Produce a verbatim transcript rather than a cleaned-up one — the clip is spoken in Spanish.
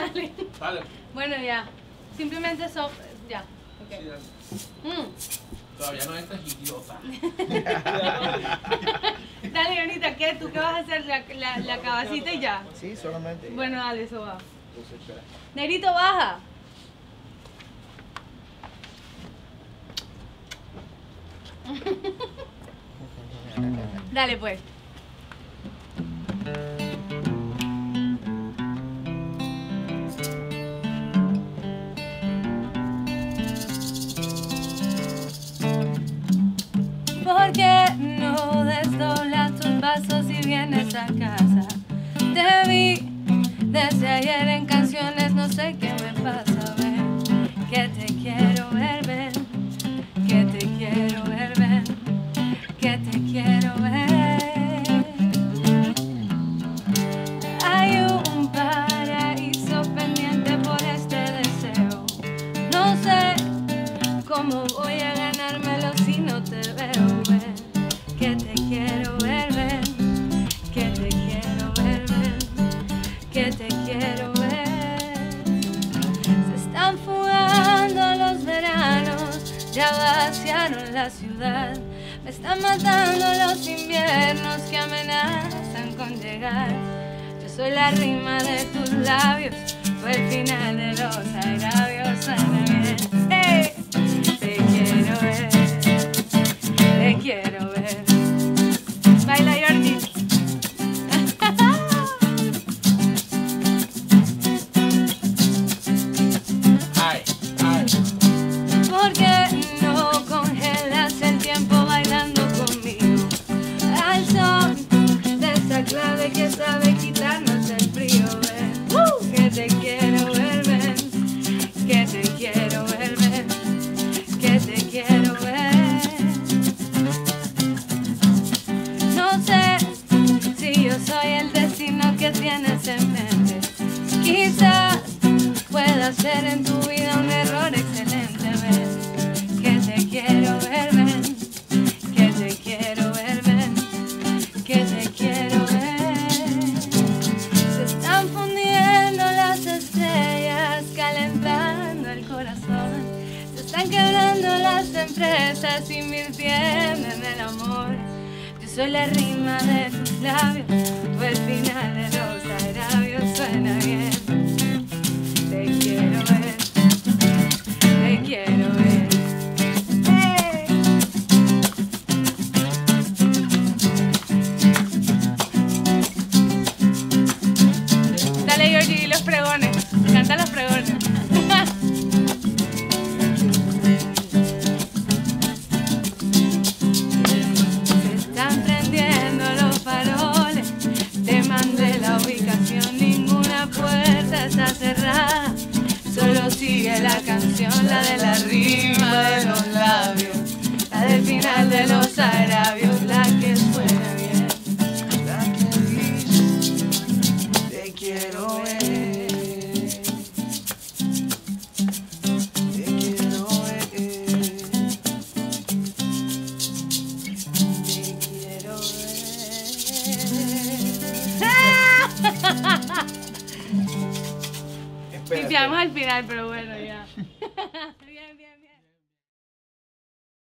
Dale. Dale. Bueno, ya. Simplemente eso. Ya. Ok. Sí, dale. Mm. Todavía no entras, idiota. Dale, Jonita, ¿qué? ¿Tú qué vas a hacer? La, la, la cabecita y ya. Sí, solamente. Bueno, dale, eso va. Entonces, espera. Negrito, baja. Dale, pues. ¿Por qué no desdoblas tus pasos y vienes a casa? Te vi desde ayer en canciones, no sé qué me pasa, ven. Que te quiero ver, ven. Que te quiero ver, ven. Que te quiero ver. Hay un paraíso pendiente por este deseo. No sé cómo voy a ganármelo si no te veo, ven. Que te quiero ver, ven. Que te quiero ver, ven. Que te quiero ver. Se están fugando los veranos, ya vaciaron la ciudad. Me están matando los inviernos que amenazan con llegar. Yo soy la rima de tus labios, fue el final de los agravios. Suena bien. ¡Hey! Te quiero ver, te quiero ver. Baila, Jordi. Ay, ay. ¿Por qué no congelas el tiempo bailando conmigo? Al son de esa clave que sabe quitarnos el frío, ven. Que te quiero ver, ven. Que te quiero ver, ven. Que te quiero ver. No sé si yo soy el destino que tienes en mente. Quizás pueda ser en tu vida un error excelente, ven. Que te quiero ver, ven. Que te quiero ver, ven. Que te quiero ver. Se están fundiendo las estrellas, calentando el corazón. Se están quebrando las empresas, invirtiendo en el amor. Yo soy la rima de tus labios, tú el final de los agravios. Suena bien. Te quiero ver, te quiero ver. ¡Hey! Dale, Georgie, los pregones. Canta los pregones. Se están prendiendo los faroles. Te mandé la ubicación, ninguna puerta está cerrada. Solo sigue la canción, la de la rima de los labios, la del final de los agravios, la que suena bien. La que dice, te quiero ver. Te quiero ver. Te quiero ver. Espérate. Limpiamos al final, pero bueno, ya.